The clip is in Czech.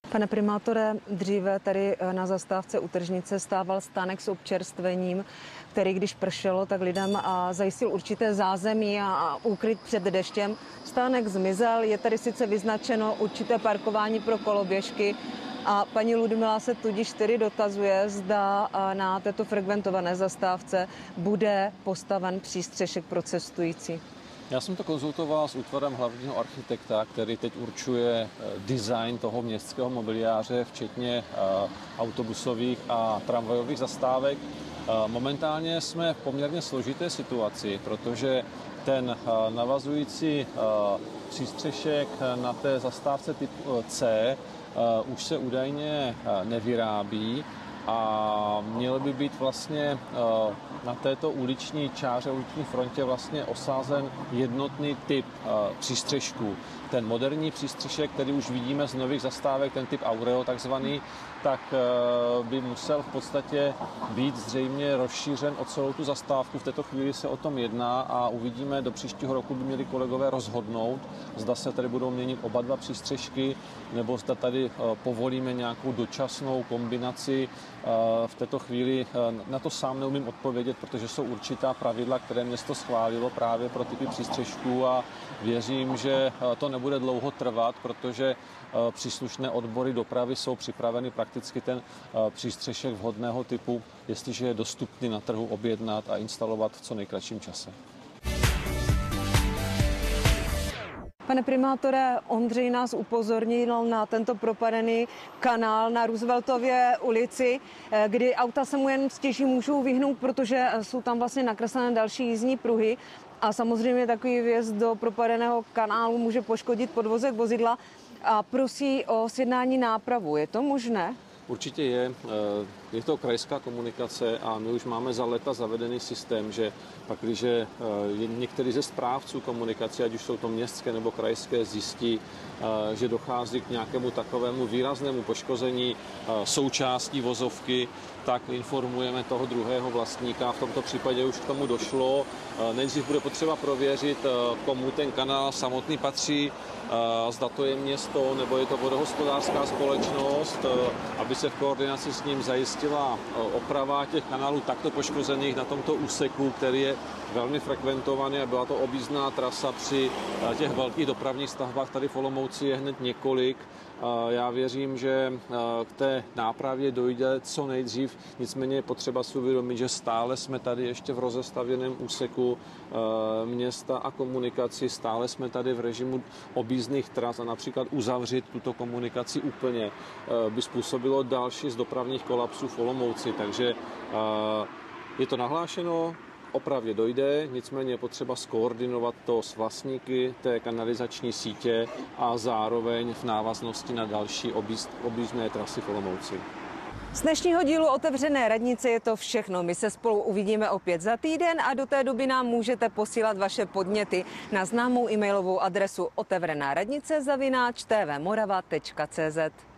Pane primátore, dříve tady na zastávce u tržnice stával stánek s občerstvením, který když pršelo, tak lidem zajistil určité zázemí a úkryt před deštěm. Stánek zmizel, je tady sice vyznačeno určité parkování pro koloběžky a paní Ludmila se tudíž tedy dotazuje, zda na této frekventované zastávce bude postaven přístřešek pro cestující. Já jsem to konzultoval s útvarem hlavního architekta, který teď určuje design toho městského mobiliáře, včetně autobusových a tramvajových zastávek. Momentálně jsme v poměrně složité situaci, protože ten navazující přístřešek na té zastávce typu C už se údajně nevyrábí a měl by být vlastně na této uliční čáře, uliční frontě vlastně osazen jednotný typ přístřešků. Ten moderní přístřešek, který už vidíme z nových zastávek, ten typ Aureo takzvaný, tak by musel v podstatě být zřejmě rozšířen o celou tu zastávku. V této chvíli se o tom jedná a uvidíme, do příštího roku by měli kolegové rozhodnout, zda se tady budou měnit oba dva přístřešky, nebo zda tady povolíme nějakou dočasnou kombinaci. V této chvíli na to sám neumím odpovědět, protože jsou určitá pravidla, které město schválilo právě pro typy přístřešků a věřím, že to nebude dlouho trvat, protože příslušné odbory dopravy jsou připraveny prakticky ten přístřešek vhodného typu, jestliže je dostupný na trhu, objednat a instalovat v co nejkratším čase. Pane primátore, Ondřej nás upozornil na tento propadený kanál na Rooseveltově ulici, kdy auta se mu jen stěží můžou vyhnout, protože jsou tam vlastně nakreslené další jízdní pruhy. A samozřejmě takový vjezd do propadeného kanálu může poškodit podvozek vozidla a prosí o sjednání nápravu. Je to možné? Určitě je. Je to krajská komunikace a my už máme za léta zavedený systém, že pakliže některý ze správců komunikace, ať už jsou to městské nebo krajské, zjistí, že dochází k nějakému takovému výraznému poškození součástí vozovky, tak informujeme toho druhého vlastníka. V tomto případě už k tomu došlo. Nejdřív bude potřeba prověřit, komu ten kanál samotný patří, zda to je město nebo je to vodohospodářská společnost, aby se v koordinaci s ním zajistila oprava těch kanálů takto poškozených na tomto úseku, který je velmi frekventovaný a byla to objízdná trasa při těch velkých dopravních stavbách. Tady v Olomouci je hned několik. Já věřím, že k té nápravě dojde co nejdřív, nicméně je potřeba si uvědomit, že stále jsme tady ještě v rozestavěném úseku města a komunikaci, stále jsme tady v režimu objízdných tras a například uzavřít tuto komunikaci úplně by způsobilo další z dopravních kolapsů v Olomouci, takže je to nahlášeno. Opravě dojde, nicméně je potřeba skoordinovat to s vlastníky té kanalizační sítě a zároveň v návaznosti na další objízdné trasy v Olomouci. Z dnešního dílu Otevřené radnice je to všechno. My se spolu uvidíme opět za týden a do té doby nám můžete posílat vaše podněty na známou e-mailovou adresu otevrenaradnice@tvmorava.cz.